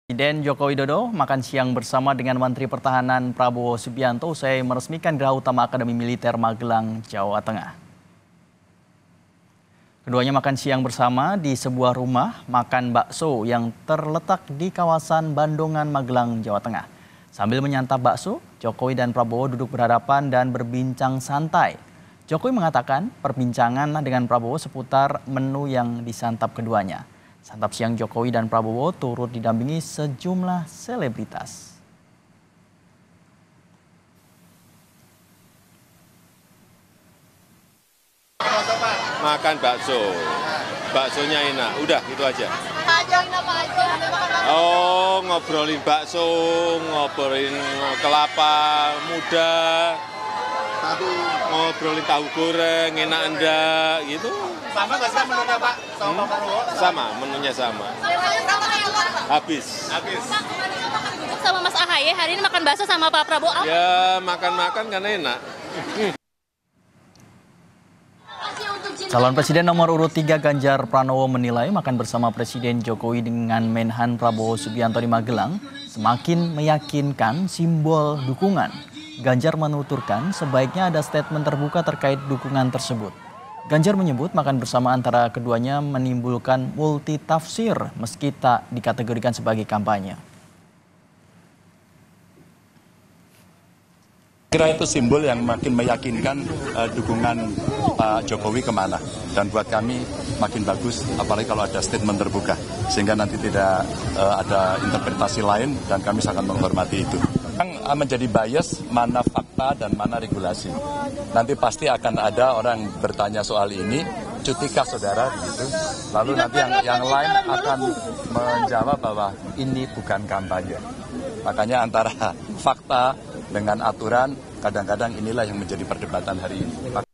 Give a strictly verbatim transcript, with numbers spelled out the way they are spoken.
Presiden Joko Widodo makan siang bersama dengan Menteri Pertahanan Prabowo Subianto usai meresmikan Geraha Utama Akademi Militer Magelang, Jawa Tengah. Keduanya makan siang bersama di sebuah rumah makan bakso yang terletak di kawasan Bandongan, Magelang, Jawa Tengah. Sambil menyantap bakso, Jokowi dan Prabowo duduk berhadapan dan berbincang santai. Jokowi mengatakan perbincangan dengan Prabowo seputar menu yang disantap keduanya. Santap siang Jokowi dan Prabowo turut didampingi sejumlah selebritas. Makan bakso, baksonya enak, udah itu aja. Oh, ngobrolin bakso, ngobrolin kelapa muda, ngobrolin tahu goreng, enak enggak, gitu. Sama nggak sih menunya Pak? Sama Pak Prabowo? Sama, menunya sama. Habis. Habis. Sama Mas Ahaye, hari ini makan bakso sama Pak Prabowo. Ya, makan-makan kan enak. Calon Presiden nomor urut tiga Ganjar Pranowo menilai makan bersama Presiden Jokowi dengan Menhan Prabowo Subianto di Magelang semakin meyakinkan simbol dukungan. Ganjar menuturkan sebaiknya ada statement terbuka terkait dukungan tersebut. Ganjar menyebut makan bersama antara keduanya menimbulkan multitafsir meski tak dikategorikan sebagai kampanye. Kira itu simbol yang makin meyakinkan uh, dukungan Pak Jokowi kemana. Dan buat kami makin bagus, apalagi kalau ada statement terbuka. Sehingga nanti tidak uh, ada interpretasi lain dan kami sangat menghormati itu. Yang uh, menjadi bias mana fakta dan mana regulasi. Nanti pasti akan ada orang bertanya soal ini, cutikah saudara gitu. Lalu nanti yang, yang lain akan menjawab bahwa ini bukan kampanye. Makanya antara fakta dengan aturan, kadang-kadang inilah yang menjadi perdebatan hari ini.